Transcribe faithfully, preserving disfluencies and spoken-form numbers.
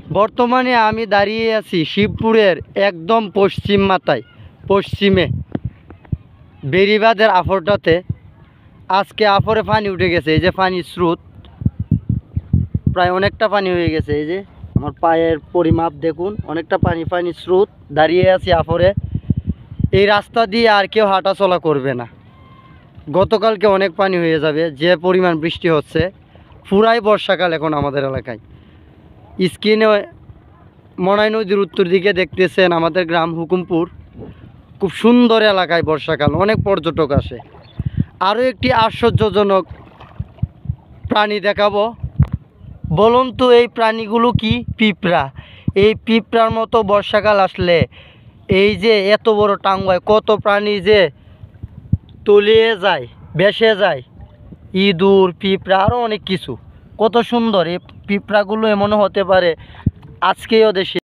বর্তমানে আমি দাঁড়িয়ে আছি শিবপুরের একদম পশ্চিম মাথায়, পশ্চিমে বেড়িবাঁধের আফরটাতে। আজকে আফরে পানি উঠে গেছে, এই যে পানির স্রোত প্রায় অনেকটা পানি হয়ে গেছে। এই যে আমার পায়ের পরিমাপ দেখুন, অনেকটা পানি পানির স্রোত। দাঁড়িয়ে আছি আফরে। এই রাস্তা দিয়ে আর কেউ হাঁটা চলা করবে না, গতকালকে অনেক পানি হয়ে যাবে যে পরিমাণ বৃষ্টি হচ্ছে। পুরাই বর্ষাকাল এখন আমাদের এলাকায়। স্ক্রিনে মনাই নদীর উত্তর দিকে দেখতেছেন আমাদের গ্রাম হুকুমপুর। খুব সুন্দর এলাকায় বর্ষাকাল, অনেক পর্যটক আসে। আরও একটি আশ্চর্যজনক প্রাণী দেখাবো। বলুন তো এই প্রাণীগুলো কি? পিঁপড়া। এই পিঁপড়ার মতো বর্ষাকাল আসলে এই যে এত বড় টাঙ্গায় কত প্রাণী যে তলিয়ে যায়, ভেসে যায়। ইঁদুর, পিঁপড়া, আরও অনেক কিছু। কত সুন্দর এই পিঁপড়াগুলো। এমনও হতে পারে আজকেও দেশে